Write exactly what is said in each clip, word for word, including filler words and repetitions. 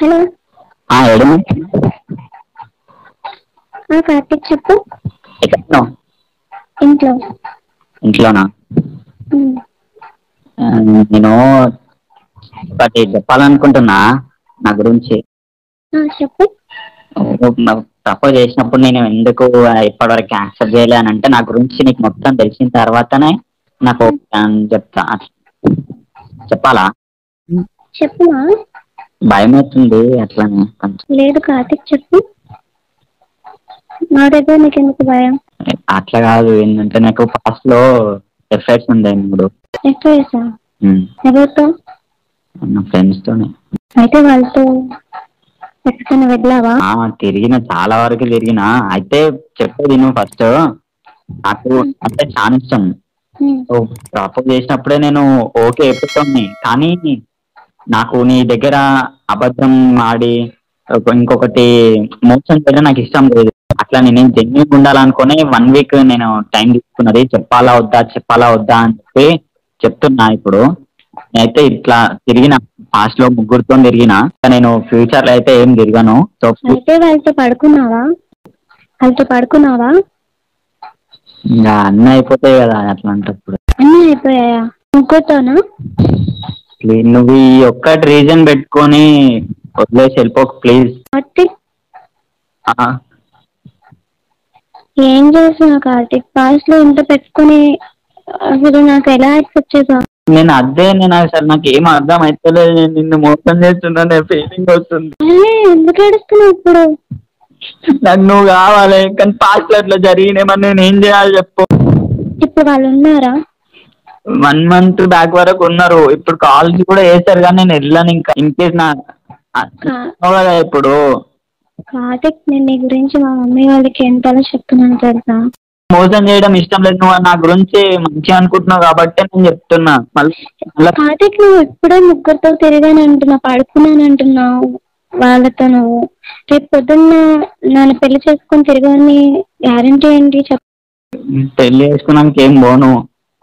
Hello. ఆ ఏడు ఆ కార్తీక్ చెప్పు. ఎక్కడున్నావు? ఇంట్లో. ఇంట్లోనా? ఉమ్. ఆ, నేను ఒకటి చెప్పాలనుకుంటున్నా నా గురించి. ఆ చెప్పు. ప్రపోజ్ చేసినప్పుడు నేను ఎందుకు ఇప్పటివరకు యాక్సెప్ట్ చేయలే అని అంటే, నా గురించి నీకు మొత్తం తెలిసిన తర్వాతనే నాకు ఉమ్, అని చెప్తా. చెప్పాలా? చెప్పుమా. భయం అవుతుంది అట్లానే కొంచెం. లేదు కార్తీక్ చెప్పు. నా దగ్గర నీకు ఎందుకు భయం? అట్లా కాదు, ఏంటంటే నాకు పాస్ట్ లో ఎఫైర్స్ ఉండే మూడు. ఎఫ్ఐఆర్సా? ఉమ్. ఎవరితో? నా ఫ్రెండ్స్ తోనే. అయితే వాళ్ళతో ఎక్కడికైనా వెళ్ళావా? ఆ, తిరిగిన, చాలా వరకు తిరిగిన. అయితే చెప్పేది నువ్వు ఫస్ట్. నాకు ఉమ్, అంటే చాలా ఇష్టం. ఉమ్, ప్రపోజ్ చేసినప్పుడే నేను ఓకే చెప్పుకోండి, కానీ నాకు నీ దగ్గర అబద్ధం ఆడి ఒక- ఇంకొకటి మోసం చేయడం నాకు ఇష్టం లేదు. అట్లా నేను జెన్యున్ ఉండాలనుకుని వన్ వీక్ నేను టైం తీసుకున్నది, చెప్పాలా వద్దా చెప్పాలా వద్దా అని చెప్పి చెప్తున్నా. ఇప్పుడు నేనైతే ఇట్లా తిరిగిన, పాస్ట్ లో ముగ్గురుతో తిరిగిన. నేను ఫ్యూచర్ లో అయితే ఏం తిరగను. సో అయితే వాళ్ళతో పడుకున్నావా? వాళ్ళతో పడుకున్నావా? ఇంకా అన్నీ అయిపోతాయి కదా అట్లాంటప్పుడు. అన్నీ అయిపోయాయా? ముగ్గురుతోనా? ప్లీజ్ నువ్వు ఈ ఒక్కటి రీజన్ పెట్టుకొని వదిలేసి వెళ్ళిపోకు ప్లీజ్. కార్తీక్ ఏం చేసినా కార్తీక్, పాస్ట్ లో ఇంత పెట్టుకుని అసలు నాకు ఎలా యాక్సెప్ట్ చేసావు? నేను అదే, నేను అసలు నాకు ఏం అర్థం అవుతలేదు. నేను నిన్ను మోసం చేస్తున్నా ఫీలింగ్ వస్తుంది. ఎందుకు ఏడుస్తున్నావు ఇప్పుడు? నాకు నువ్వు కావాలి, కానీ పాస్ట్ లో అట్లా జరిగినాయి, మరి నేను ఏం చేయాలి చెప్పు. ఇప్పుడు వాళ్ళు ఉన్నారా? వన్ మంత్ బ్యాక్ వరకు ఉన్నారు. ఇప్పుడు కాల్స్ కూడా వేస్తారు, కానీ నేను వెళ్ళాను. ఇంకా ఇన్ కేస్ నా కదా ఇప్పుడు. కార్తీక్, నేను నీ గురించి మా మమ్మీ వాళ్ళకి ఎంతలా చెప్తున్నాను తెలుసా? మోసం చేయడం ఇష్టం లేదు. నువ్వు నా గురించి మంచిగా అనుకుంటున్నావు కాబట్టి నేను చెప్తున్నా. మళ్ళీ కార్తీక్, నువ్వు ఇప్పుడే ముగ్గురితో తిరిగాను అంటున్నావు, పడుకున్నాను అంటున్నావు వాళ్ళతో. నువ్వు రేపు పొద్దున్న నన్ను పెళ్లి చేసుకొని తిరిగాని గ్యారంటీ ఏంటి చెప్పు? పెళ్లి చేసుకున్నాక ఏం పోను.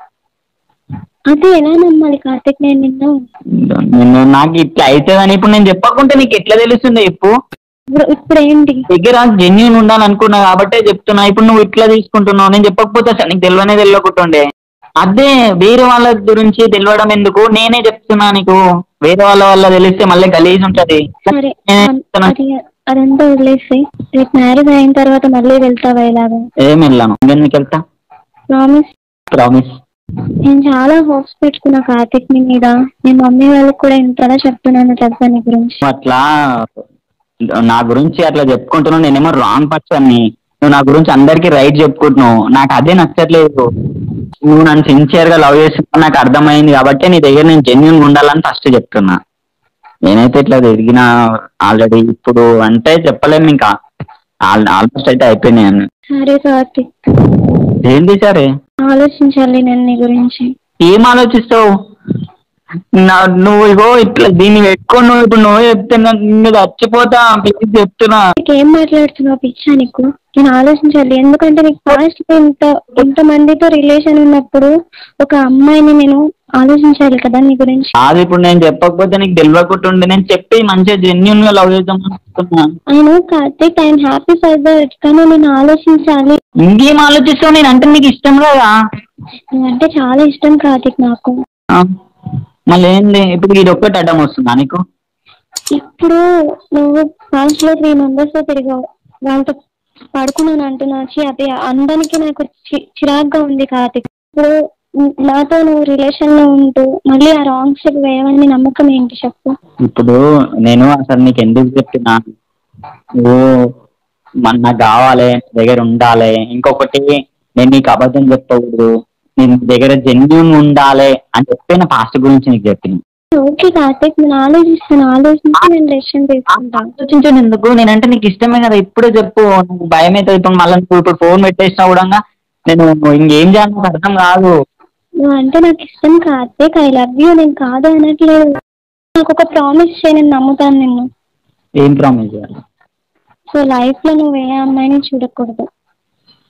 అది ఎలా నమ్మాలి కార్తీక్ నేను నిన్ను? నిన్ను నాకు ఇట్లా అవుతుందని ఇప్పుడు నేను చెప్పకుంటే నీకు ఎట్లా తెలుస్తుంది చెప్పు? ఇప్పుడు ఇప్పుడు ఏంటి? దగ్గర జెన్యున్ ఉండాలనుకున్నా కాబట్టే చెప్తున్నా. ఇప్పుడు నువ్వు ఇట్లా తీసుకుంటున్నావు. నేను చెప్పకపోతే అసలు నీకు తెలియనే తెలియకుంటుండే. అదే వేరే వాళ్ళ గురించి తెలియడం ఎందుకు, నేనే చెప్తున్నా నీకు. వేరే వాళ్ళ వల్ల తెలిస్తే మళ్ళీ గలీజ్ ఉంటది. సరే, అది అదంతా వదిలేసి రేపు మ్యారేజ్ అయిన తర్వాత మళ్ళీ వెళ్తావా ఇలాగా? ఏం వెళ్ళాను, ఎందుకు వెళ్తా? ప్రామిస్. ప్రామిస్. నేను చాలా హోప్స్ పెట్టుకున్నా కార్తీక్ నీ మీద. నేను మమ్మీ వాళ్ళకి కూడా ఇంతలా చెప్తున్నాను తెలుసా నీ గురించి. అట్లా నా గురించి అట్లా చెప్పుకుంటున్నావు. నేనేమో రాంగ్ పర్సన్ని. నువ్వు నా గురించి అందరికి రైట్ చెప్పుకుంటున్నావు. నాకు అదే నచ్చట్లేదు. నువ్వు నన్ను సిన్సియర్ గా లవ్ చేస్తున్నా నాకు అర్థమైంది కాబట్టి నీ దగ్గర నేను జెన్యున్ ఉండాలని ఫస్ట్ చెప్తున్నా. నేనైతే ఇట్లా తిరిగిన ఆల్రెడీ. ఇప్పుడు అంటే చెప్పలేము ఇంకా, ఆల్మోస్ట్ అయితే అయిపోయినాయి అన్ని. సరే కార్తీక్. ఏంటి సరే? ఆలోచించాలి నేను నీ గురించి. ఏం ఆలోచిస్తావు? నా నువ్వు ఇగో ఇట్లా దీన్ని పెట్టుకొని నువ్వు ఇప్పుడు నువ్వు చెప్తే నేను చచ్చిపోతా. ప్లీజ్ చెప్తున్నా. ఏం మాట్లాడుతున్నావు పిచ్చా నీకు? నేను ఆలోచించాలి, ఎందుకంటే నీకు పాస్ట్ లో ఇంత ఇంత మందితో రిలేషన్ ఉన్నప్పుడు ఒక అమ్మాయిని నేను ఆలోచించాలి కదా నీ గురించి. అది ఇప్పుడు నేను చెప్పకపోతే నీకు తెలియకుంటుండే. నేను చెప్పి మంచిగా జెన్యున్ గా లవ్ చేద్దాం అనుకుంటున్నా. నేను Karthik, I'm happy for that, కానీ నేను ఆలోచించాలి. ఇంకేం ఆలోచిస్తావు? నేను అంటే నీకు ఇష్టం కదా? నువ్వంటే చాలా ఇష్టం కార్తీక్ నాకు. మళ్ళీ ఏంది ఇప్పుడు ఇది ఒక్కటి అడ్డం వస్తుందా నీకు? ఇప్పుడు నువ్వు పాస్ట్ లో త్రీ మెంబర్స్ తో తిరిగావు, వాళ్ళతో పడుకున్నాను అంటున్నా. అది అందరికి నాకు చిరాగ్గా ఉంది కార్తీక్. ఇప్పుడు నాతో నువ్వు రిలేషన్ లో ఉంటూ మళ్ళీ ఆ రాంగ్ స్టెప్ వేయమని నమ్మకం ఏంటి చెప్పు? ఇప్పుడు నేను అసలు నీకు ఎందుకు చెప్తున్నా, నువ్వు మన కావాలి, దగ్గర ఉండాలి. ఇంకొకటి, నేను నీకు అబద్ధం చెప్పకూడదు, నేను దగ్గర జెన్యున్ ఉండాలి అని చెప్పిన పాస్ట్ గురించి నీకు చెప్పిన. ఓకే కార్తీక్, నేను ఆలోచిస్తాను. ఆలోచించి నేను డెసిషన్ తీసుకుంటాను. ఆలోచించండి ఎందుకు? నేనంటే నీకు ఇష్టమే కదా. ఇప్పుడే చెప్పు. నువ్వు భయం అవుతుంది ఇప్పుడు. మళ్ళీ నువ్వు ఇప్పుడు ఫోన్ పెట్టేసినా కూడా నేను ఇంకేం చేయాలి నాకు అర్థం కాదు. నువ్వు అంటే నాకు ఇష్టం కార్తీక్, ఐ లవ్ యూ. నేను కాదు అనట్లేదు. నాకు ఒక ప్రామిస్ చేయి, నేను నమ్ముతాను నిన్ను. ఏం ప్రామిస్ చేయాలి? సో లైఫ్ లో నువ్వు ఏ అమ్మాయిని చూడకూడదు.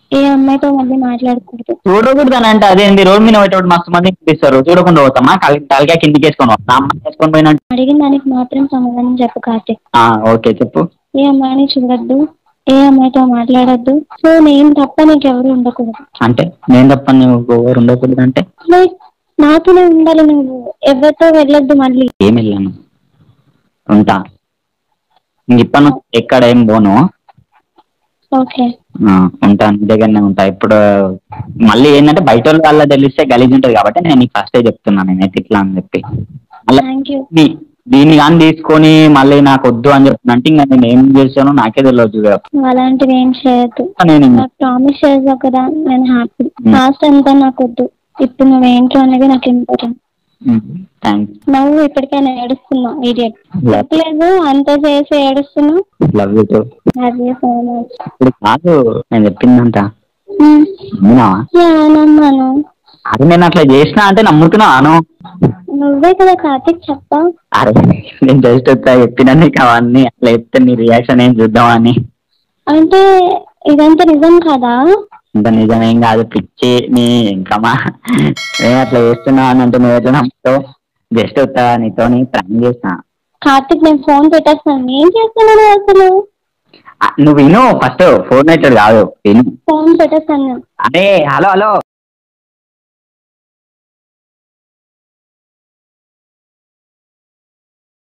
ఏ అమ్మాయితో మళ్ళీ మాట్లాడకూడదు. చూడకూడదు అని అంటే అదేంది, రోడ్ మీద పోయేటప్పుడు మస్తు మంది ఇస్తారు, చూడకుండా పోతామా? తలగా కిందికి వేసుకొని పోతాం, అమ్మాయి వేసుకొని పోయినట్టు. అడిగిన దానికి మాత్రం సమాధానం చెప్పు కార్తిక్. ఓకే చెప్పు. ఏ అమ్మాయిని చూడొద్దు, ఏ అమ్మాయితో మాట్లాడొద్దు. సో నేను తప్ప నీకు ఎవరు ఉండకూడదు. అంటే నేను తప్ప నువ్వు ఎవరు ఉండకూడదు అంటే లైక్ నాతోనే ఉండాలి, నువ్వు ఎవరితో వెళ్ళొద్దు. మళ్ళీ ఏం వెళ్ళాను, ఉంటా ఇప్పను, ఎక్కడ ఏం పోను. ఓకే ఉంటా, నీ దగ్గరనే ఉంటా. ఇప్పుడు మళ్ళీ ఏంటంటే బయట వాళ్ళు వాళ్ళ తెలిస్తే గలీజ్ ఉంటుంది కాబట్టి నేను నీకు ఫస్టే చెప్తున్నాను నేనైతే ఇట్లా అని చెప్పి. మళ్ళీ దీన్ని కానీ తీసుకొని మళ్ళీ నాకు వద్దు అని చెప్తున్నా అంటే ఇంకా నేను ఏం చేశానో నాకే తెలియదు. అలాంటివి ఏం చేయొద్దు, నేను ప్రామిస్ చేసావు కదా. నేను హ్యాపీ. లాస్ట్ అంతా నాకు వద్దు, ఇప్పుడు నువ్వేంటో అనేది నాకు ఇంపార్టెంట్. నువ్వు ఇప్పటికైనా ఏడుస్తున్నావు, ఇడియట్. చెప్పలేదు అంత చేసి ఏడుస్తున్నావు. Love you too. Love you so much. ఇప్పుడు కాదు నేను చెప్పిందంట నమ్మాను. అది నేను అట్లా చేసినా అంటే నమ్ముతున్నాను. నువ్వే కదా కార్తిక్ చెప్పా. అరే నేను జస్ట్ వచ్చా చెప్పినా నీకు అవన్నీ, అట్లా చెప్తే నీ రియాక్షన్ ఏం చూద్దామని. అంటే ఇదంతా నిజం కదా? ఇంత నిజమేం కాదు పిచ్చి నీ. ఇంకమా నేను అట్లా చేస్తున్నా అని అంటే నువ్వు ఎట్లా నమ్ముతావు? జస్ట్ వస్తా నీతో ప్రాంక్ చేస్తా. కార్తిక్ నేను ఫోన్ పెట్టేస్తాను. ఏం చేస్తున్నాను అసలు? నువ్వు విను ఫస్ట్, ఫోన్ పెట్టాడు కాదు విను. ఫోన్ పెట్టేస్తాను. అదే హలో హలో